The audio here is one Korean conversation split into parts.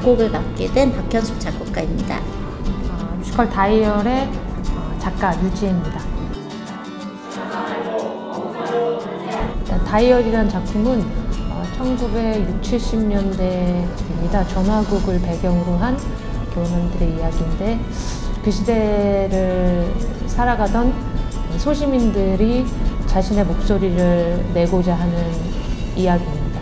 작곡을 맡게 된 박현숙 작곡가입니다. 뮤지컬 다이얼의 작가 유지혜입니다. 다이얼이라는 작품은 1960, 70년대입니다. 전화국을 배경으로 한 교원들의 이야기인데, 그 시대를 살아가던 소시민들이 자신의 목소리를 내고자 하는 이야기입니다.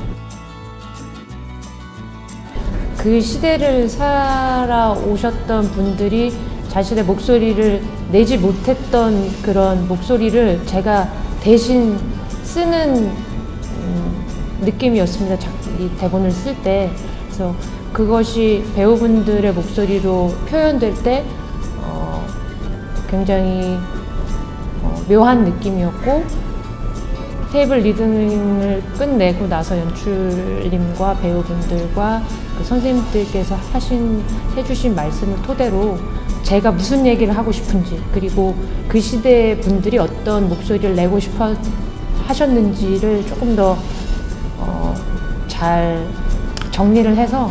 그 시대를 살아오셨던 분들이 자신의 목소리를 내지 못했던 그런 목소리를 제가 대신 쓰는 느낌이었습니다. 이 대본을 쓸 때. 그래서 그것이 배우분들의 목소리로 표현될 때 굉장히 묘한 느낌이었고, 테이블 리딩을 끝내고 나서 연출님과 배우분들과 그 선생님들께서 해주신 말씀을 토대로 제가 무슨 얘기를 하고 싶은지, 그리고 그 시대 분들이 어떤 목소리를 내고 싶어 하셨는지를 조금 더 잘 정리를 해서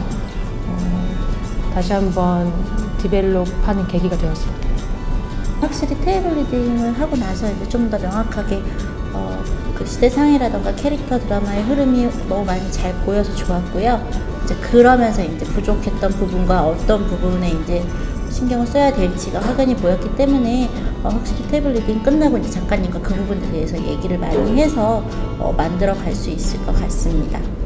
다시 한번 디벨롭하는 계기가 되었습니다. 확실히 테이블 리딩을 하고 나서 이제 좀 더 명확하게 그 시대상이라던가 캐릭터 드라마의 흐름이 너무 많이 잘 보여서 좋았고요. 이제 그러면서 이제 부족했던 부분과 어떤 부분에 이제 신경을 써야 될지가 확연히 보였기 때문에 확실히 테이블 리딩 끝나고 이제 작가님과 그 부분에 대해서 얘기를 많이 해서 만들어 갈 수 있을 것 같습니다.